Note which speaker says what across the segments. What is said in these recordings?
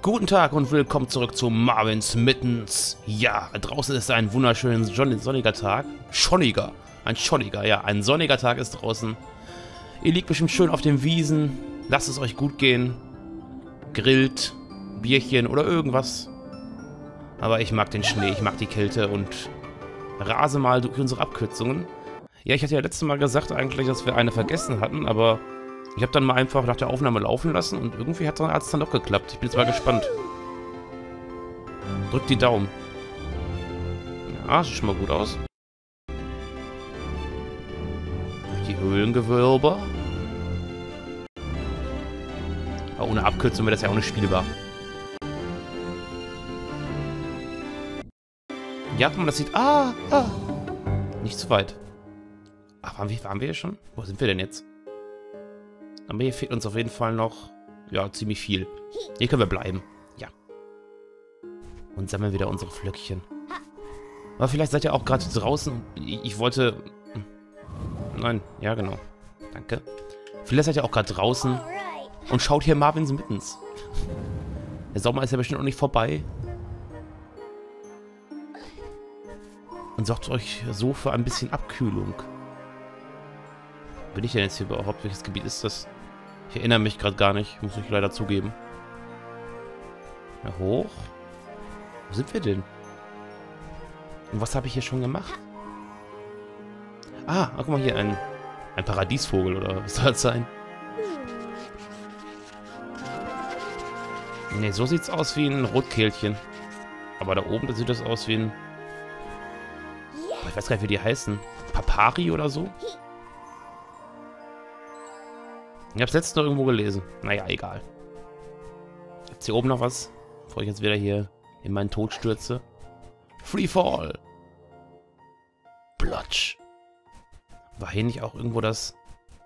Speaker 1: Guten Tag und willkommen zurück zu Marvin's Mittens. Ja, draußen ist ein wunderschöner sonniger Tag. Ein sonniger Tag ist draußen. Ihr liegt bestimmt schön auf den Wiesen. Lasst es euch gut gehen. Grillt, Bierchen oder irgendwas. Aber ich mag den Schnee, ich mag die Kälte und rase mal durch unsere Abkürzungen. Ja, ich hatte ja letztes Mal gesagt eigentlich, dass wir eine vergessen hatten, aber ich habe dann mal einfach nach der Aufnahme laufen lassen und irgendwie hat es dann doch geklappt. Ich bin jetzt mal gespannt. Drückt die Daumen. Ja, sieht schon mal gut aus. Durch die Höhlengewölbe. Aber ohne Abkürzung wäre das ja auch nicht spielbar. Ja, guck mal, das sieht... Nicht zu weit. Ach, waren wir hier schon? Wo sind wir denn jetzt? Aber hier fehlt uns auf jeden Fall noch, ja, ziemlich viel. Hier können wir bleiben. Ja. Und sammeln wieder unsere Flöckchen. Aber vielleicht seid ihr auch gerade draußen. Ich wollte... Nein, ja, genau. Danke. Vielleicht seid ihr auch gerade draußen und schaut hier Marvin's Mittens. Der Sommer ist ja bestimmt noch nicht vorbei. Und sorgt euch so für ein bisschen Abkühlung. Bin ich denn jetzt hier überhaupt? Welches Gebiet ist das? Ich erinnere mich gerade gar nicht. Muss ich leider zugeben. Ja, hoch. Wo sind wir denn? Und was habe ich hier schon gemacht? Ah, guck mal hier. Ein Paradiesvogel oder was soll das sein? Ne, so sieht es aus wie ein Rotkehlchen. Aber da oben sieht das aus wie ein... Ich weiß gar nicht, wie die heißen. Papari oder so? Ich hab's letztens noch irgendwo gelesen. Naja, egal. Gibt's hier oben noch was? Bevor ich jetzt wieder hier in meinen Tod stürze. Free Fall. Plotsch. War hier nicht auch irgendwo das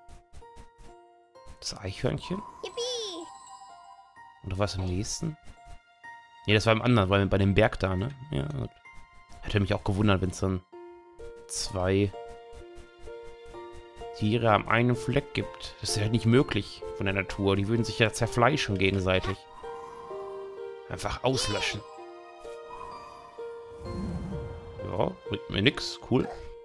Speaker 1: Eichhörnchen? Oder war es im nächsten? Nee, das war im anderen, weil bei dem Berg da, ne? Ja. Hätte mich auch gewundert, wenn es dann zwei Tiere am einen Fleck gibt. Das ist ja nicht möglich von der Natur. Die würden sich ja zerfleischen gegenseitig. Einfach auslöschen. Ja, bringt mir nix. Cool.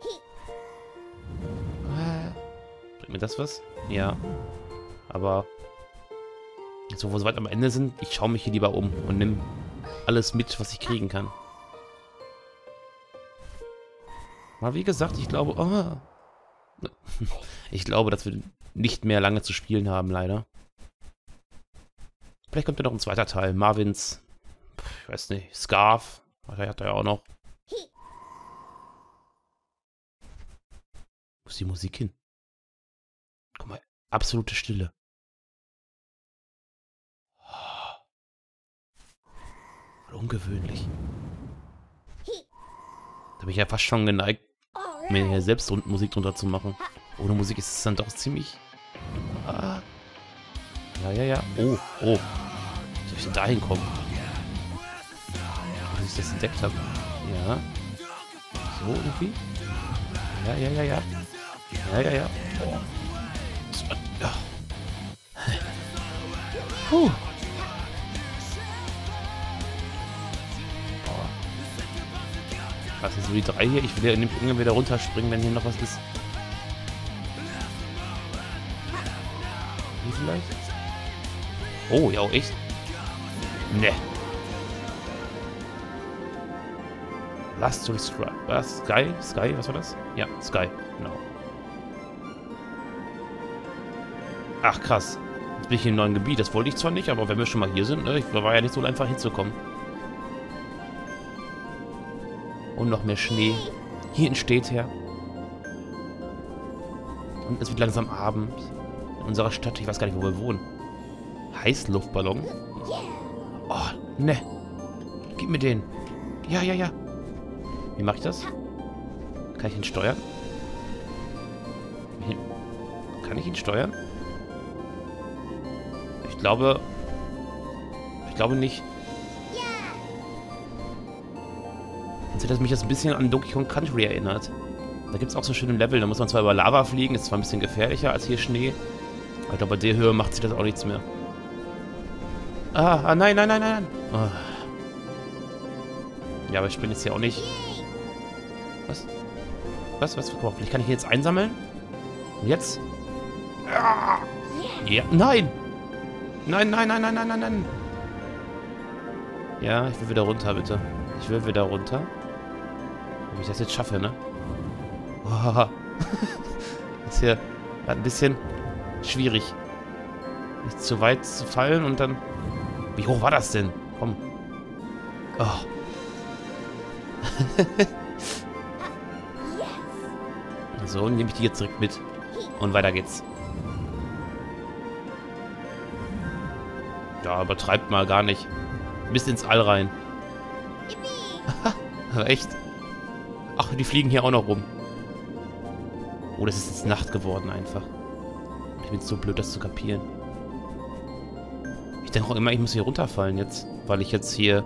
Speaker 1: Bringt mir das was? Ja. Aber jetzt, wo wir so weit am Ende sind, ich schaue mich hier lieber um und nimm alles mit, was ich kriegen kann. Mal wie gesagt, ich glaube... Ich glaube, dass wir nicht mehr lange zu spielen haben, leider. Vielleicht kommt ja noch ein zweiter Teil. Marvin's, ich weiß nicht, Scarf. Der hat er ja auch noch. Wo ist die Musik hin? Guck mal, absolute Stille. Voll ungewöhnlich. Da bin ich ja fast schon geneigt, mir hier selbst Musik drunter zu machen. Ohne Musik ist es dann doch ziemlich... Ja. Oh. Wie soll ich denn da hinkommen? Dass ich das entdeckt habe. Ja. So irgendwie? Ja. Oh. Ja. Puh. Was ist so die 3 hier? Ich will ja in dem Enge wieder runterspringen, wenn hier noch was ist. Hier vielleicht? Oh, ja, echt? Ne. Last to Strike. Was? Sky? Was war das? Ja, Sky, genau. Ach, krass. Jetzt bin ich hier im neuen Gebiet. Das wollte ich zwar nicht, aber wenn wir schon mal hier sind, ne? War ja nicht so einfach hinzukommen. Und noch mehr Schnee. Hier entsteht her. Und es wird langsam Abend. In unserer Stadt, ich weiß gar nicht, wo wir wohnen. Heißluftballon? Oh, ne. Gib mir den. Ja. Wie mache ich das? Kann ich ihn steuern? Kann ich ihn steuern? Ich glaube nicht. Dass mich das ein bisschen an Donkey Kong Country erinnert. Da gibt es auch so schöne Level, da muss man zwar über Lava fliegen, ist zwar ein bisschen gefährlicher als hier Schnee, aber ich glaube, bei der Höhe macht sich das auch nichts mehr. Nein, nein, nein, nein. Oh. Ja, aber ich springe jetzt hier auch nicht. Was? Was? Guck mal, vielleicht kann ich ihn jetzt einsammeln? Und jetzt? Ja, nein! Nein, nein, nein, nein, nein, nein, nein. Ja, ich will wieder runter, bitte. Ich will wieder runter. Ob ich das jetzt schaffe, ne? Oh. Das ist hier ein bisschen schwierig. Nicht zu weit zu fallen und dann... Wie hoch war das denn? Komm. Oh. So, nehme ich die jetzt direkt mit. Und weiter geht's. Ja, übertreibt mal gar nicht. Bis ins All rein. Aber echt. Ach, die fliegen hier auch noch rum. Oh, das ist jetzt Nacht geworden einfach. Ich bin so blöd, das zu kapieren. Ich denke auch immer, ich muss hier runterfallen jetzt. Weil ich jetzt hier...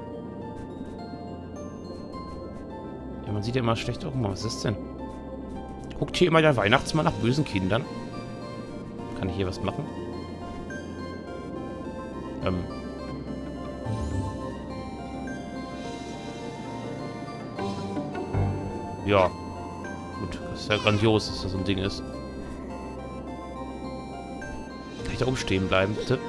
Speaker 1: Ja, man sieht ja immer schlecht. Oh, was ist das denn? Guckt hier immer der Weihnachtsmann nach bösen Kindern? Kann ich hier was machen? Ja. Gut, das ist ja grandios, dass das so ein Ding ist. Kann ich da oben stehen bleiben, bitte?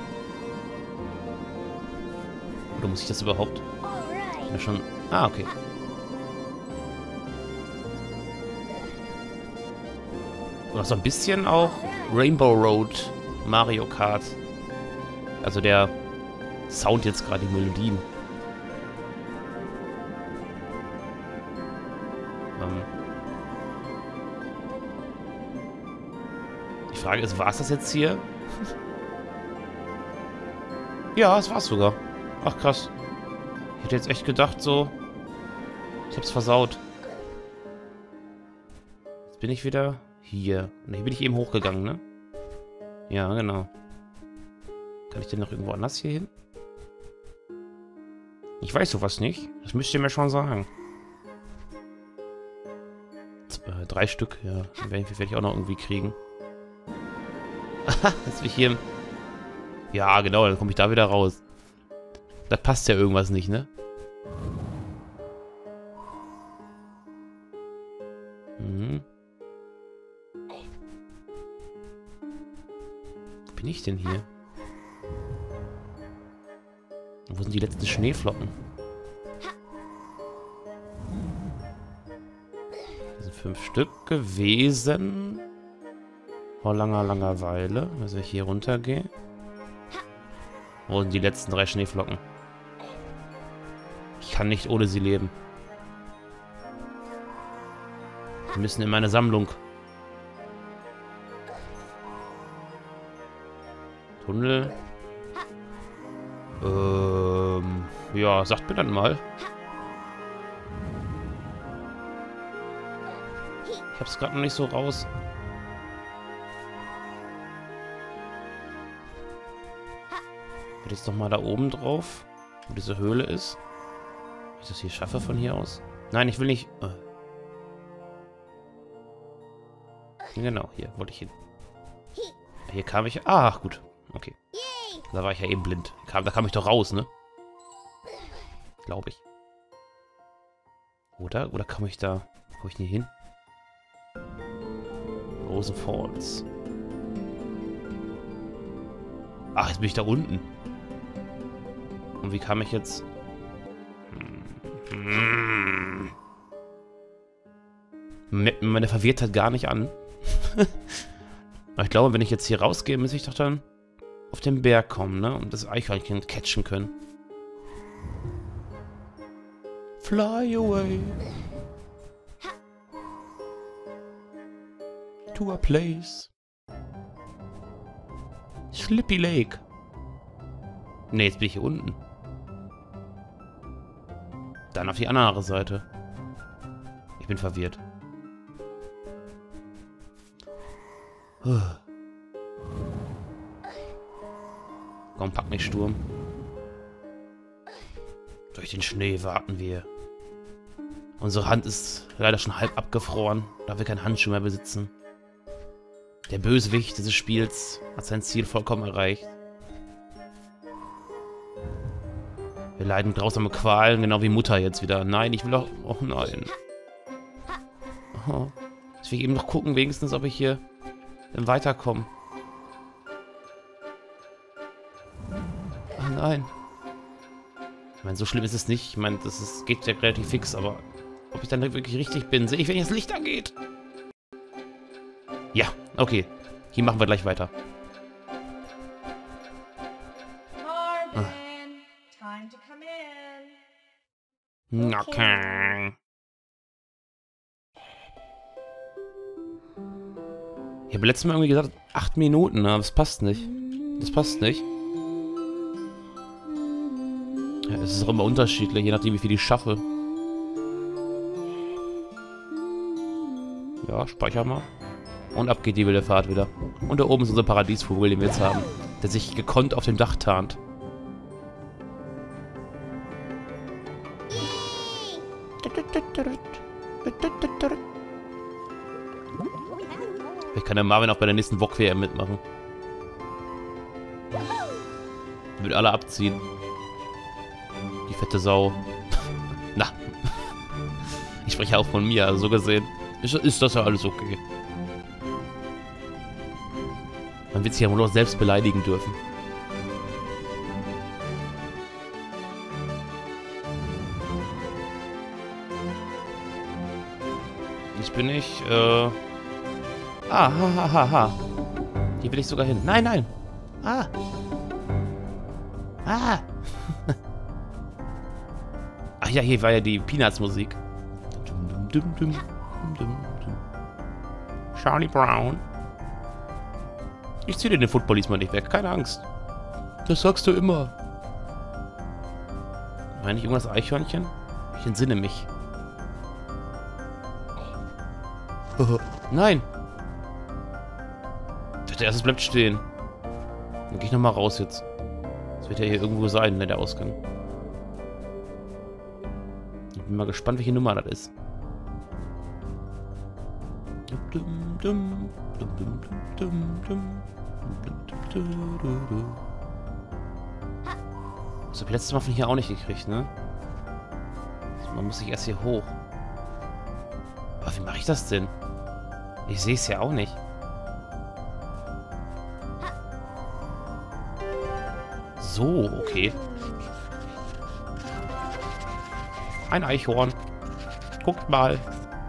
Speaker 1: Oder muss ich das überhaupt? Ja, schon... Ah, okay. Oder so ein bisschen auch Rainbow Road, Mario Kart. Also der Sound jetzt gerade, die Melodien. Die Frage ist, war es das jetzt hier? Ja, es war's sogar. Ach krass. Ich hätte jetzt echt gedacht so... Ich hab's versaut. Jetzt bin ich wieder hier. Und hier bin ich eben hochgegangen, ne? Ja, genau. Kann ich denn noch irgendwo anders hier hin? Ich weiß sowas nicht. Das müsst ihr mir schon sagen. 3 Stück, ja. Die werde ich auch noch irgendwie kriegen. Jetzt bin ich hier... Ja, genau, dann komme ich da wieder raus. Da passt ja irgendwas nicht, ne? Mhm. Wo bin ich denn hier? Wo sind die letzten Schneeflocken? Das sind 5 Stück gewesen. Vor langer, langer Weile. Also ich hier runtergehe. Wo sind die letzten 3 Schneeflocken? Ich kann nicht ohne sie leben. Die müssen in meine Sammlung. Tunnel. Ja, sagt mir dann mal. Ich hab's gerade noch nicht so raus. Ich jetzt noch mal da oben drauf, wo diese Höhle ist. Ob ich das hier schaffe von hier aus? Nein, ich will nicht... Genau, hier wollte ich hin. Hier kam ich... Ach, gut. Okay. Da war ich ja eben blind. Da kam ich doch raus, ne? Glaube ich. Oder kam ich da... Wo ich nie hin? Rosen Falls. Ach, jetzt bin ich da unten. Und wie kam ich jetzt... Meine Verwirrtheit gar nicht an. Aber ich glaube, wenn ich jetzt hier rausgehe, muss ich doch dann auf den Berg kommen, ne? Und das Eichhörnchen catchen können. Fly away to a place. Slippy Lake. Ne, jetzt bin ich hier unten. Dann auf die andere Seite. Ich bin verwirrt. Komm, pack mich, Sturm. Durch den Schnee warten wir. Unsere Hand ist leider schon halb abgefroren, da wir keinen Handschuh mehr besitzen. Der Bösewicht dieses Spiels hat sein Ziel vollkommen erreicht. Wir leiden grausame Qualen, genau wie Mutter jetzt wieder. Nein, ich will doch... Oh nein. Oh. Ich will eben noch gucken, wenigstens, ob ich hier dann weiterkomme. Oh nein. Ich meine, so schlimm ist es nicht. Ich meine, geht ja relativ fix, aber ob ich dann wirklich richtig bin, sehe ich, wenn jetzt Licht angeht. Ja, okay. Hier machen wir gleich weiter.
Speaker 2: Time to come in.
Speaker 1: Okay. Ich habe letztes Mal irgendwie gesagt, 8 Minuten, aber das passt nicht. Das passt nicht. Ja, es ist auch immer unterschiedlich, je nachdem, wie viel ich schaffe. Ja, speicher mal. Und ab geht die wilde Fahrt wieder. Und da oben ist unser Paradiesvogel, den wir jetzt haben. Der sich gekonnt auf dem Dach tarnt. Vielleicht kann der Marvin auch bei der nächsten VOG-WM mitmachen. Wird alle abziehen. Die fette Sau. Na. Ich spreche auch von mir, also so gesehen. Ist das ja alles okay. Man wird sich ja wohl noch selbst beleidigen dürfen. Ich bin nicht, Ah, ha. Hier will ich sogar hin. Nein, nein. Ah. Ah. Ach ja, hier war ja die Peanuts-Musik. Charlie Brown. Ich ziehe dir den Football diesmal nicht weg. Keine Angst. Das sagst du immer. Meine ich irgendwas Eichhörnchen? Ich entsinne mich. Nein. Ich dachte erst, es bleibt stehen. Dann gehe ich nochmal raus jetzt. Das wird ja hier irgendwo sein, ne, der Ausgang. Ich bin mal gespannt, welche Nummer das ist. Das habe ich letztes Mal von hier auch nicht gekriegt, ne? Also man muss sich erst hier hoch. Aber wie mache ich das denn? Ich sehe es ja auch nicht. So, okay. Ein Eichhorn. Guckt mal.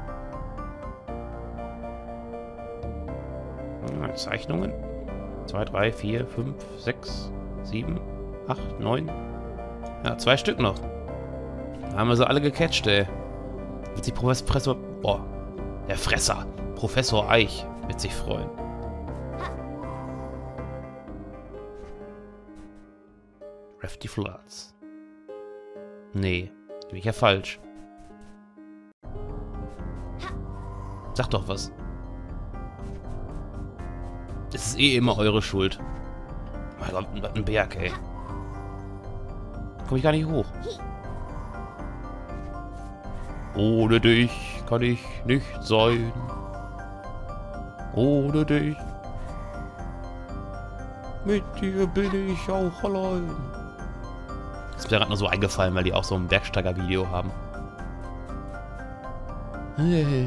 Speaker 1: Zeichnungen. 2, 3, 4, 5, 6, 7, 8, 9. Ja, 2 Stück noch. Da haben wir sie alle gecatcht, ey. Wird sich Professor... Boah. Der Fresser. Professor Eich wird sich freuen. Rafty Floods. Nee. Bin ich ja falsch. Sag doch was. Das ist eh immer eure Schuld. Mein Gott, ein Berg, ey. Komm ich gar nicht hoch. Ohne dich kann ich nicht sein. Ohne dich. Mit dir bin ich auch allein. Das ist mir gerade nur so eingefallen, weil die auch so ein Bergsteiger-Video haben. Hey.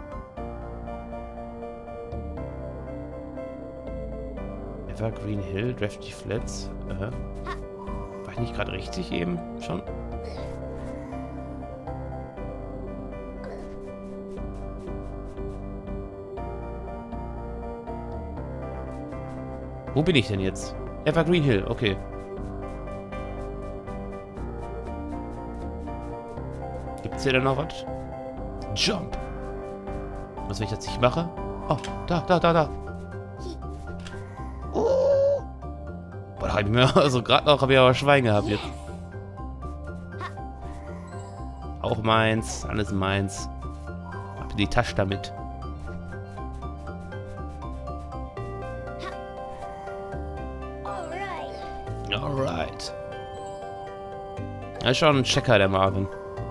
Speaker 1: Evergreen Hill, Drafty Flats. War ich nicht gerade richtig eben schon? Wo bin ich denn jetzt? Evergreen Hill, okay. Gibt's hier denn noch was? Jump! Was, wenn ich das nicht mache? Oh, da. Oh! Boah, da hab ich mir, also gerade noch habe ich aber Schwein gehabt jetzt. Auch meins, alles meins. Hab die Tasche damit. Alright. Er ist schon ein Checker, der Marvin.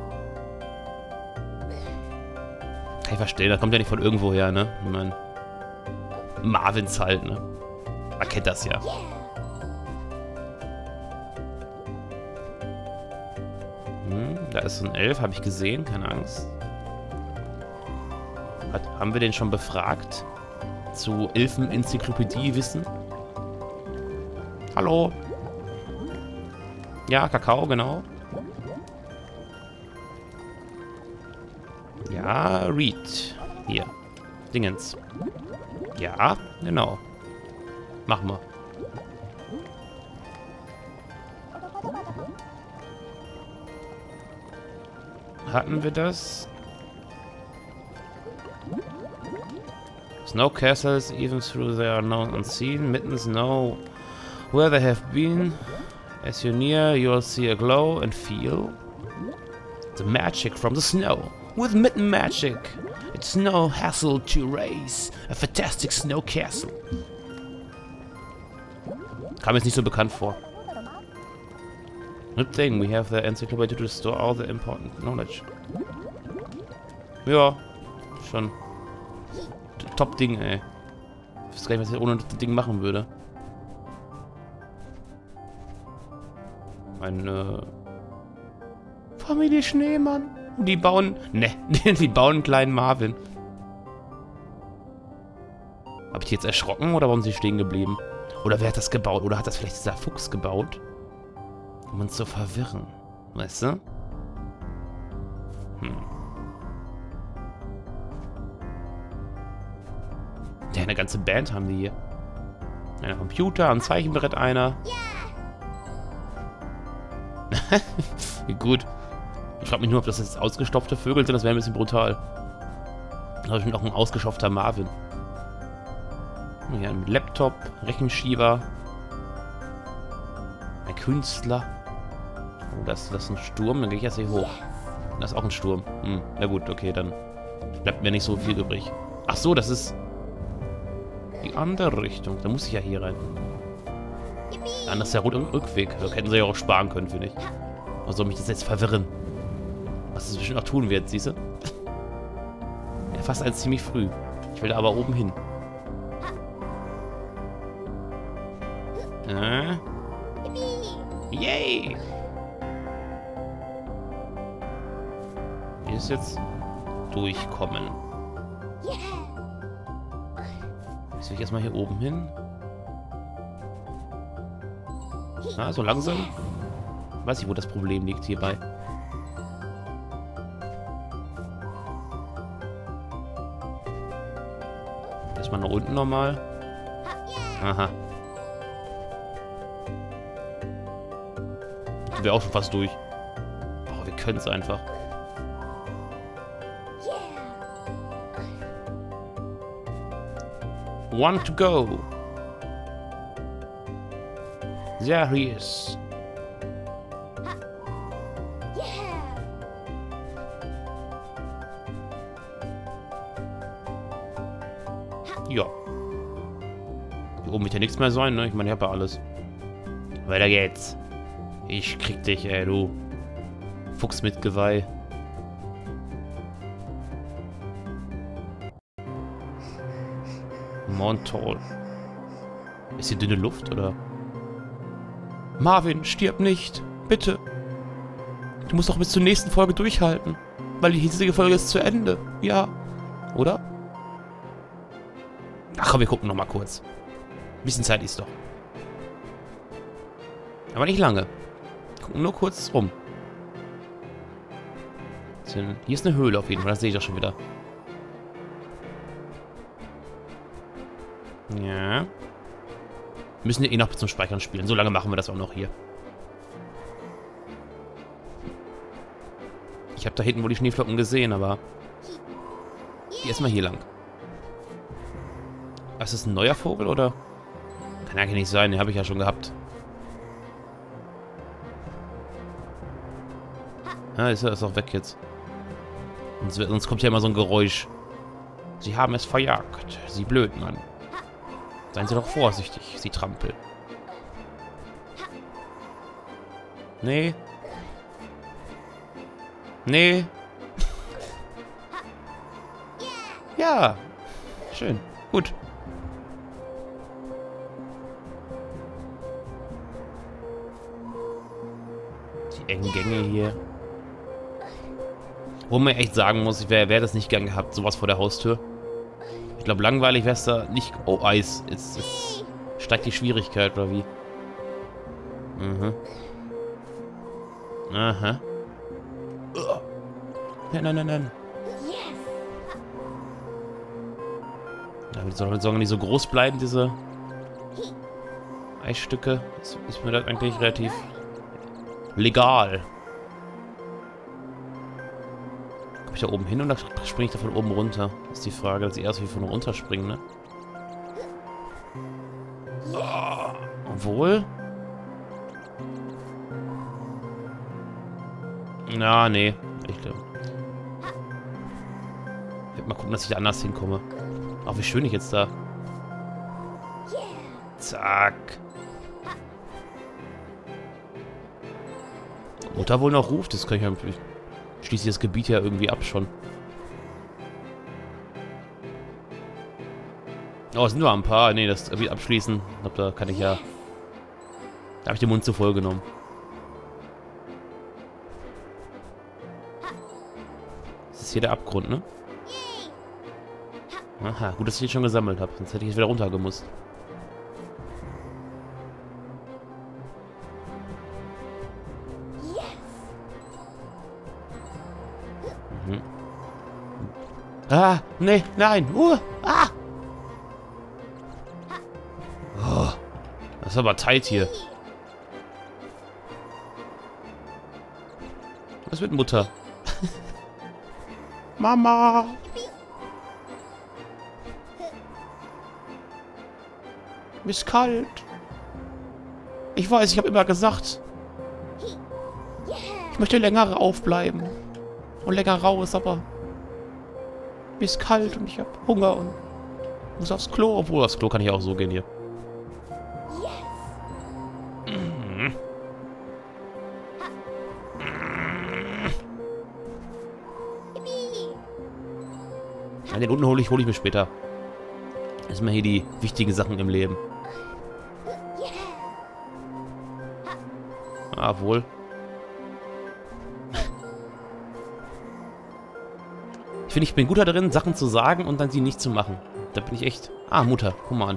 Speaker 1: Kann ich verstehen, da kommt ja nicht von irgendwo her, ne? Ich meine, Marvins halt, ne? Man kennt das ja. Da ist so ein Elf, habe ich gesehen, keine Angst. Haben wir den schon befragt? Zu Elfen-Enzyklopädie-Wissen? Hallo? Ja, Kakao, genau. Ja, Reed. Hier. Dingens. Ja, genau. Machen wir. Hatten wir das? Snow castles, even through they are known unseen. Mittens know where they have been. As you near, you'll see a glow and feel the magic from the snow. With Mitten magic, it's no hassle to raise a fantastic snow castle. Kam jetzt nicht so bekannt vor. Good thing, we have the encyclopedia to store all the important knowledge. Ja, schon. Top-Ding, ey. Ich weiß gar nicht, was ich ohne das Ding machen würde. Meine Familie Schneemann. Die bauen... Ne, die bauen einen kleinen Marvin. Hab ich die jetzt erschrocken oder warum sind sie stehen geblieben? Oder wer hat das gebaut? Oder hat das vielleicht dieser Fuchs gebaut? Um uns zu verwirren. Weißt du? Ja, eine ganze Band haben die hier. Ein Computer, ein Zeichenbrett, einer. Wie gut. Ich frage mich nur, ob das jetzt ausgestopfte Vögel sind. Das wäre ein bisschen brutal. Da habe ich mir auch ein ausgestopfter Marvin. Hier ein Laptop, Rechenschieber. Ein Künstler. Oh, das ist ein Sturm. Dann gehe ich jetzt hier hoch. Das ist auch ein Sturm. Na gut, okay, dann bleibt mir nicht so viel übrig. Ach so, das ist die andere Richtung. Da muss ich ja hier rein. Anders ist der Rückweg. Da hätten sie ja auch sparen können, finde ich. Was soll mich das jetzt verwirren? Was das bestimmt auch tun wird, siehst du? Ja, fast als ziemlich früh. Ich will da aber oben hin. Yay! Hier ist jetzt durchkommen. Jetzt will ich erstmal hier oben hin. Ah, so langsam. Weiß ich, wo das Problem liegt hierbei. Erstmal nach unten nochmal. Aha. Die wäre auch schon fast durch. Oh, wir können es einfach. One to go. There he is. Ja. Hier oben wird ja nichts mehr sein, ne? Ich meine, ich habe ja alles. Weiter geht's. Ich krieg dich, ey, du. Fuchs mit Geweih. Montal. Ist hier dünne Luft, oder? Marvin, stirb nicht. Bitte. Du musst doch bis zur nächsten Folge durchhalten. Weil die hiesige Folge ist zu Ende. Ja. Oder? Ach komm, wir gucken noch mal kurz. Ein bisschen Zeit ist doch. Aber nicht lange. Gucken nur kurz rum. Hier ist eine Höhle auf jeden Fall. Das sehe ich doch schon wieder. Ja. Wir müssen ja eh noch bis zum Speichern spielen. So lange machen wir das auch noch hier. Ich habe da hinten wohl die Schneeflocken gesehen, aber... Geh erstmal hier lang. Was ist ein neuer Vogel, oder? Kann eigentlich nicht sein, den habe ich ja schon gehabt. Ah, ist auch weg jetzt. Sonst kommt ja immer so ein Geräusch. Sie haben es verjagt. Sie blöd, Mann. Seien Sie doch vorsichtig, Sie Trampel. Nee. Nee. Ja. Schön. Gut. Die engen Gänge hier. Wo man echt sagen muss, wer das nicht gern gehabt, sowas vor der Haustür. Ich glaube, langweilig wäre es da nicht... Oh, Eis. Jetzt steigt die Schwierigkeit, oder wie? Mhm. Aha. Nein. Ja, die sollen nicht so groß bleiben, diese Eisstücke. Das ist mir das eigentlich relativ legal. Komme ich da oben hin oder springe ich da von oben runter? Das ist die Frage, dass ich erst wie von runter springen, ne? Oh, obwohl... Na, nee. Ich glaube... Ich werde mal gucken, dass ich da anders hinkomme. Ach, wie schön ich jetzt da... Zack. Mutter wohl noch ruft, das kann ich ja... Ich schließe das Gebiet ja irgendwie ab schon. Oh, es sind nur ein paar. Nee, das Gebiet abschließen. Ich glaube, da kann ich ja... Da habe ich den Mund zu voll genommen. Das ist hier der Abgrund, ne? Aha, gut, dass ich den schon gesammelt habe. Sonst hätte ich jetzt wieder runtergemusst. Mhm. Ah, nee, nein. Ah! Oh, das ist aber tight hier. Was mit Mutter? Mama! Mir ist kalt. Ich weiß, ich habe immer gesagt, ich möchte länger aufbleiben und länger raus, aber mir ist kalt und ich habe Hunger und muss aufs Klo. Obwohl, aufs Klo kann ich auch so gehen hier. Ja, den unten hole ich mir später. Erstmal hier die wichtigen Sachen im Leben. Ah, wohl. Ich finde, ich bin guter darin, Sachen zu sagen und dann sie nicht zu machen. Da bin ich echt... Ah, Mutter, guck mal an.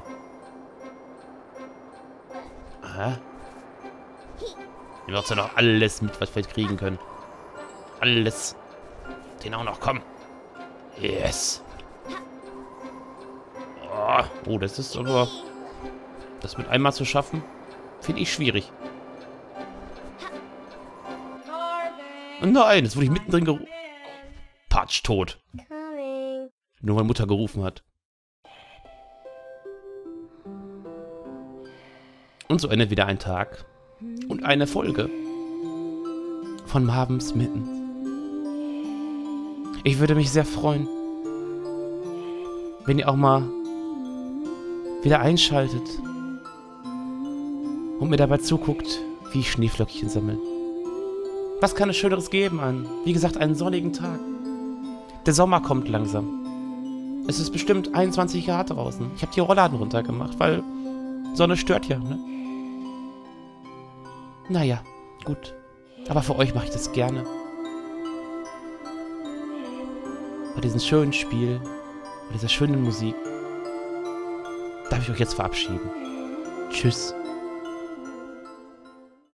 Speaker 1: Aha. Ihr macht ja noch alles mit, was wir kriegen können. Alles. Den auch noch, komm. Yes. Oh, das ist aber... Das mit einmal zu schaffen, finde ich schwierig. Nein, jetzt wurde ich mittendrin gerufen. Patsch, tot. Nur weil Mutter gerufen hat. Und so endet wieder ein Tag. Und eine Folge. Von Marvin's Mittens. Ich würde mich sehr freuen, wenn ihr auch mal wieder einschaltet und mir dabei zuguckt, wie ich Schneeflöckchen sammle. Was kann es Schöneres geben an, wie gesagt, einen sonnigen Tag? Der Sommer kommt langsam. Es ist bestimmt 21 Grad draußen. Ich habe die Rollladen runtergemacht, weil Sonne stört ja, ne? Naja, gut. Aber für euch mache ich das gerne. Bei diesem schönen Spiel, bei dieser schönen Musik, darf ich euch jetzt verabschieden. Tschüss.